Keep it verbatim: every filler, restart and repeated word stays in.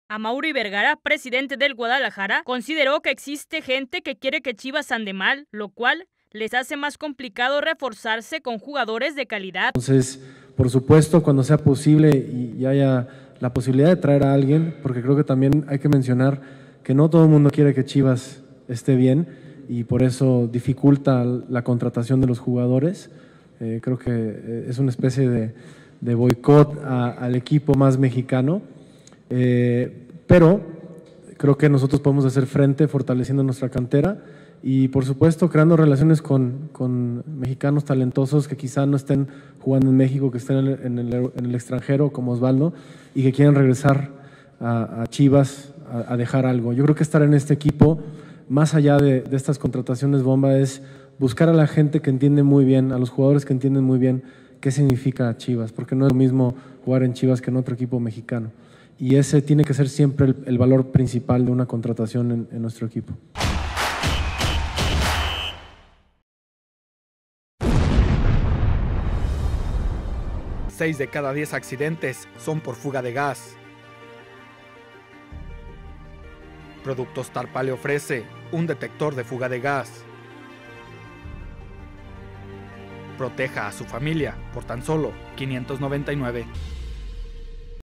Amaury Vergara, presidente del Guadalajara, consideró que existe gente que quiere que Chivas ande mal, lo cual les hace más complicado reforzarse con jugadores de calidad. Entonces, por supuesto, cuando sea posible y, y haya la posibilidad de traer a alguien, porque creo que también hay que mencionar que no todo el mundo quiere que Chivas esté bien y por eso dificulta la contratación de los jugadores. Eh, creo que es una especie de, de boicot a, al equipo más mexicano. Eh, pero creo que nosotros podemos hacer frente fortaleciendo nuestra cantera y por supuesto creando relaciones con, con mexicanos talentosos que quizá no estén jugando en México, que estén en el, en el, en el extranjero como Osvaldo y que quieran regresar a, a Chivas a, a dejar algo. Yo creo que estar en este equipo, más allá de, de estas contrataciones bomba, es buscar a la gente que entiende muy bien, a los jugadores que entienden muy bien qué significa Chivas, porque no es lo mismo jugar en Chivas que en otro equipo mexicano. Y ese tiene que ser siempre el, el valor principal de una contratación en, en nuestro equipo. Seis de cada diez accidentes son por fuga de gas. Productos Tarpa le ofrece un detector de fuga de gas. Proteja a su familia por tan solo quinientos noventa y nueve.